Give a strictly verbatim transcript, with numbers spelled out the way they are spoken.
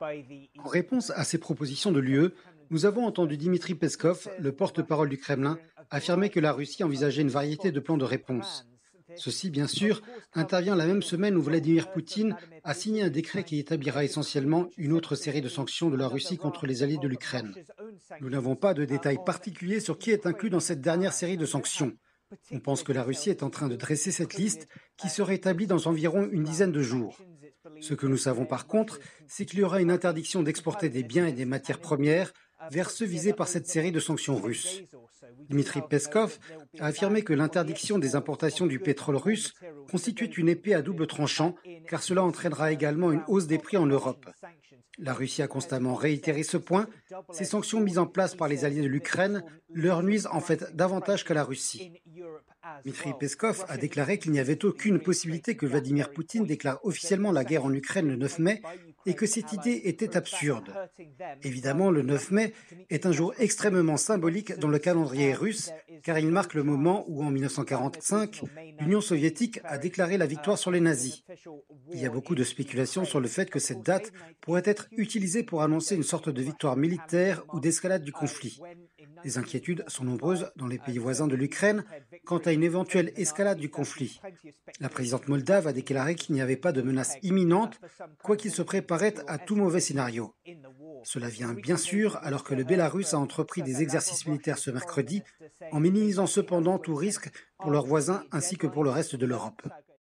En réponse à ces propositions de l'U E, nous avons entendu Dmitri Peskov, le porte-parole du Kremlin, affirmer que la Russie envisageait une variété de plans de réponse. Ceci, bien sûr, intervient la même semaine où Vladimir Poutine a signé un décret qui établira essentiellement une autre série de sanctions de la Russie contre les alliés de l'Ukraine. Nous n'avons pas de détails particuliers sur qui est inclus dans cette dernière série de sanctions. On pense que la Russie est en train de dresser cette liste qui sera établie dans environ une dizaine de jours. Ce que nous savons par contre, c'est qu'il y aura une interdiction d'exporter des biens et des matières premières vers ceux visés par cette série de sanctions russes. Dmitri Peskov a affirmé que l'interdiction des importations du pétrole russe constituait une épée à double tranchant, car cela entraînera également une hausse des prix en Europe. La Russie a constamment réitéré ce point. Ces sanctions mises en place par les alliés de l'Ukraine leur nuisent en fait davantage qu'à la Russie. Dmitri Peskov a déclaré qu'il n'y avait aucune possibilité que Vladimir Poutine déclare officiellement la guerre en Ukraine le neuf mai et que cette idée était absurde. Évidemment, le neuf mai est un jour extrêmement symbolique dans le calendrier russe car il marque le moment où, en mille neuf cent quarante-cinq, l'Union soviétique a déclaré la victoire sur les nazis. Il y a beaucoup de spéculations sur le fait que cette date pourrait être utilisée pour annoncer une sorte de victoire militaire ou d'escalade du conflit. Les inquiétudes sont nombreuses dans les pays voisins de l'Ukraine quant à une éventuelle escalade du conflit. La présidente moldave a déclaré qu'il n'y avait pas de menace imminente, quoi qu'il se préparait à tout mauvais scénario. Cela vient bien sûr alors que le Bélarus a entrepris des exercices militaires ce mercredi, en minimisant cependant tout risque pour leurs voisins ainsi que pour le reste de l'Europe.